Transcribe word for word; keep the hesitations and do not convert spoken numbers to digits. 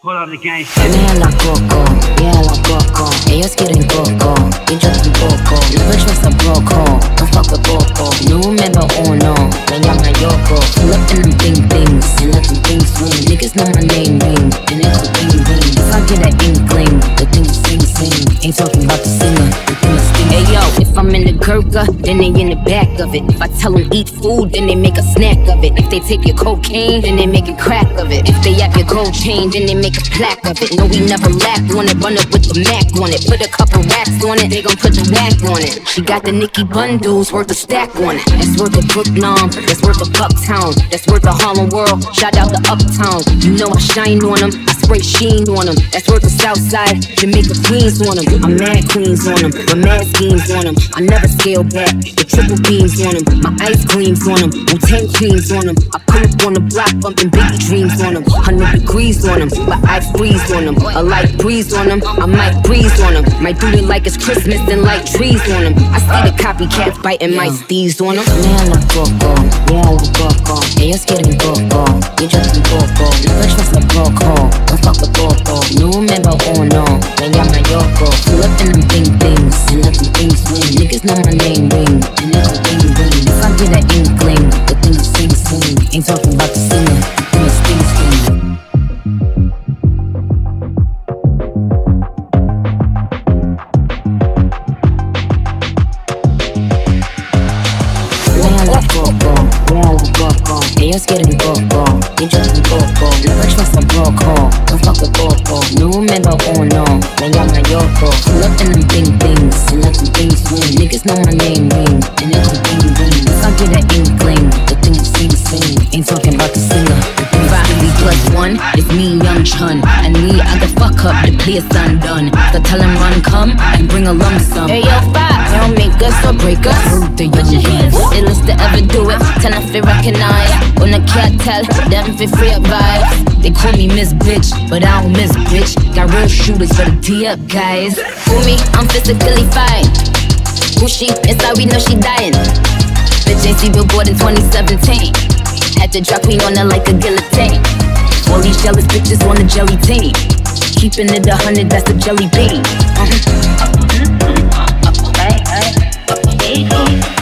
Hold up the gang. Me la coco, yeah la coco. Ellos quieren coco, y yo tampoco. Never trust a broco, don't fuck with poco. Número uno, me llama Yoko. Pull up in them bing bings, and let them things swing. Niggas know my name ring, and it's a ring ring. If I get an inkling, the thing is sing sing. Ain't talking about the singer, the thing is sting. Hey yo, if I'm in the Gurkha, then they in the back of it. If I tell them eat food, then they make a snack of it. If they take your cocaine, then they make a crack of it. If they have your gold chain, then they make a plaque of it. No, we never lacked on it. Run up with the Mac on it. Put a couple racks on it. They gon' put the whack on it. She got the Nicki bundles worth a stack on it. That's worth a Brooklyn. That's worth a Bucktown. That's worth a Harlem World. Shout out to Uptown. You know I shine on them. I spray sheen on them. That's worth the Southside. Jamaica Queens on them. I'm mad queens on them. My mad schemes on them. I never scale back. The triple beams on them. My ice creams on them. Wu-Tang creams on them. I pull up on the block bumping Biggie dreams on them. Hundred degrees on them. But I freeze on them. A light breeze on them. I might breeze on them. Might do it like it's Christmas and light trees on them. I see the copycats biting my steez on them. Me la coco, yeah la coco. Ellos quieren coco, y yo tampoco. Never trust a broco, don't fuck with poco. Número uno, me llama Yoko. Pull up in them bing bings, and let them things swing. Niggas know my name ring, and it's a ring ring. If I get an inkling, the thing is sing sing. Ain't talking about the singer, the thing is sting sting. Ellos quieren coco, y yo tampoco. Never trust a broco, don't fuck with poco. Número uno, me llama Yoko. Pull up in them bing bings, and let them things swing. Niggas know my name ring, and it's a ring ring. If I get an inkling, the thing is sing sing. Ain't talking about the singer, the thing is sing plus one, it's me, Young Chun. And me, I can fuck up the place undone. So tell him run, come, and bring a lump sum. Hey yo, Fox, don't make us or break us. Hurt the young hands, illest to ever do it. Tell them if recognize. On the cartel, them fi free vibes. They call me Miss Bitch, but I don't miss bitch. Got real shooters for the D-up guys. For me, I'm physically fine. Who she? Inside we know she dying. Bitch ain't see Billboard in twenty seventeen. Had to drop me on her like a guillotine. All these jealous bitches on the jelly team. Keeping it a hundred, that's a jelly bean. Uh-huh. Uh-huh. Uh-huh. Uh-huh. Uh-huh. Uh-huh.